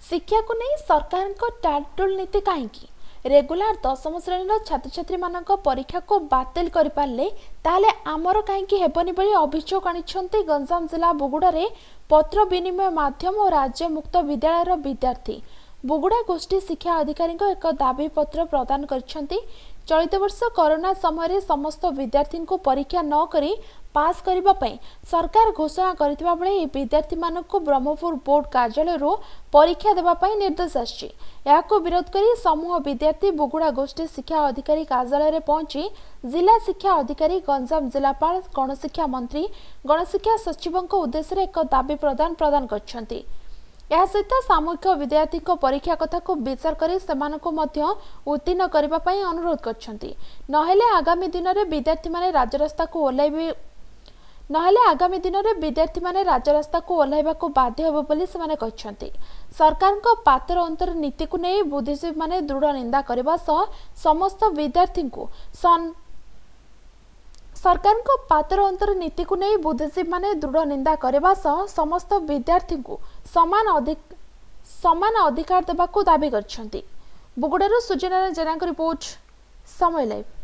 शिक्षा को नहीं सरकार को टाटुल नीति कहीं रेगुलर 10वीं श्रेणी छात्र छात्री मान परीक्षा को बातिल कर पारे ताले आमर कहीं हेबनी बोली अभियोग आनी गंजाम जिला बुगुड़ा रे पत्र विनिमय माध्यम और राज्य मुक्त विद्यालय विद्यार्थी बुगुड़ा गोष्ठी शिक्षा अधिकारी एक दाबी पत्र प्रदान करछंती। चलित वर्ष कोरोना समय समस्त विद्यार्थी को परीक्षा न करी पास करबा पई सरकार घोषणा करथिबा बेले विद्यार्थी मानक ब्रह्मपुर बोर्ड कार्यालय रो परीक्षा देबा पई निर्देश आछि। याको विरोध करी समूह विद्यार्थी बुगुड़ा गोष्ठी शिक्षा अधिकारी कार्यालय रे पहुंची जिला शिक्षा अधिकारी गंजाम जिलापाल गणशिक्षा मंत्री गणशिक्षा सचिवक उद्देश्य एक दाबी प्रदान करछंती। यह सहित सामूहिक विद्यार्थी परीक्षा कथा को विचार कर उत्तीर्ण करने अनुरोध करछंती। नहेले आगामी दिन में विद्यार्थी माने राजरास्ता को ओह्लैबे आगामी दिन में विद्यार्थी माने राजरास्ता को ओह्लैबा को बाध्य हेबो बोली सेमाने कहछंती। सरकार को पातर अंतर नीति को नहीं बुद्धिजीवी माने दृढ़ निंदा करबा सह समस्त विद्यार्थी को सरकार को पातर अंतर नीति को नहीं बुद्धिजीवी माने दृढ़ निंदा करबा सह समस्त विद्यार्थी को समान अधिकार देबा को दाबी करछंती। बुगुड़ारू सुजनारायण जेना रिपोर्ट समय लाइव।